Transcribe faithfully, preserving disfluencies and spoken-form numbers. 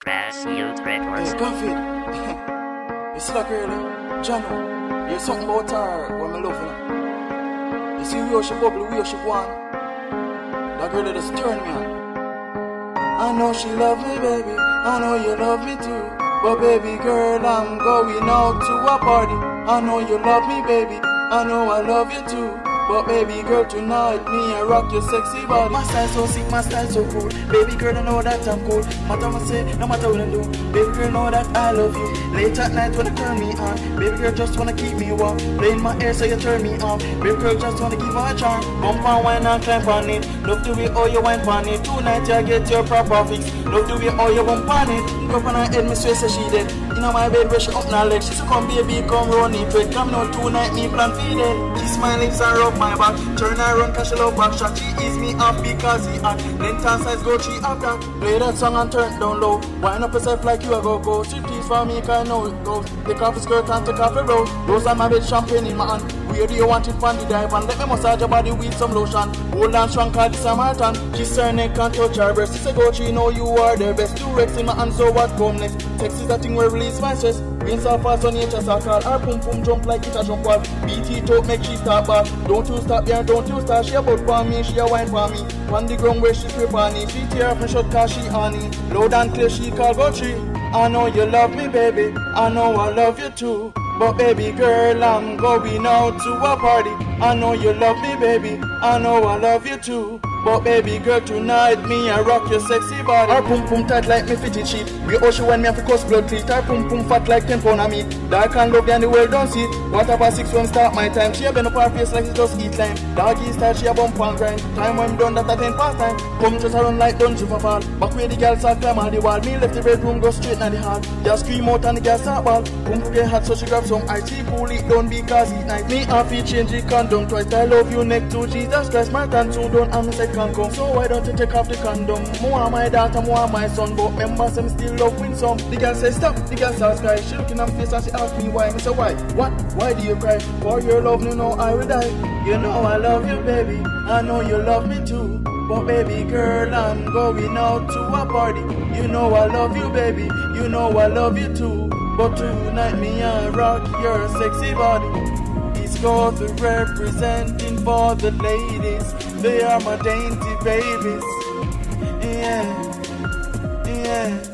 Brass Youth Records. Hey, Goffy. You see that girl, John? There's something about her when I love her. You see where she bubble, where she go on. That girl that just turn me on. I know she love me, baby. I know you love me too. But baby girl, I'm going out to a party. I know you love me, baby. I know I love you too. But baby girl, tonight, me I rock your sexy body. My style so sick, my style so cool. Baby girl, I know that I'm cool. Matter what I say, no matter what I do. Baby girl, know that I love you. Late at night when you turn me on. Baby girl, just wanna keep me warm. Playing my hair so you turn me on. Baby girl, just wanna give her a charm. Bump and wine and climb on it. Love the way how you wine on it. Tonight you get your proper fix. Love the way how you bump on it. Go up on her head, me swear say she dead. In my bed where she up now leg. She say come baby, come round it. Wait, come now tonight, me plan feed it. Kiss my lips and rub my back. Turn around cause she love back shot. She ease me up because he hot. Length and size go she up that. Play that song and turn down low. Wind up yourself like you a go go. She tease for me cause I know it goes. Take off his skirt and take off your blouse. Those are my bed champagne in my hand. Where do you want it from the dive? And let me massage your body with some lotion. Hold on strong cause this a marathon. Kiss her neck and touch her breast. She say go she know you are the best. Two Rex in my hand so what come next? Sex is a thing where release my stress. Rain so fast on nature so call. Her pum pum jump like it a jump wall. Beat it up make she start back. Don't you stop there, don't you start. She a bout for me, she a wine for me. On the ground where she scrape on it. She tear up and shut cause she honey. Loud and clear she call go tree. I know you love me baby, I know I love you too. But baby girl, I'm going out to a party. I know you love me baby, I know I love you too. But baby girl, tonight me I rock your sexy body. Her pum pum tight like me fitted sheet. We ocean when me have to cuss blood cleat. Her pum pum fat like ten pound of meat. Dark and love and the world don't see it. What about six when start my time? She a bend up her face like she just eat lime. Doggy style she a bump and grind. Time when done that at ten past time. Come just around like dungeon for fall. Back where the girls are climb on the wall. Me left the bedroom go straight in the hall. Just scream out and the girls start ball. Pum pum get hot so she grab some ice. She pull it down because it night. Me happy change the condom twice. I love you neck to Jesus Christ. My time too done and me say can come. So why don't you take off the condom? More my daughter, more my son. But remember some still love win some. The girl say stop, the girl starts cry. She looking at my face and she ask me why. Me say why? What? Why do you cry? For your love, you know I will die. You know I love you baby, I know you love me too. But baby girl, I'm going out to a party. You know I love you baby, you know I love you too. But tonight me I rock your sexy body. It's called the representing for the ladies. They are my dainty babies. Yeah, yeah.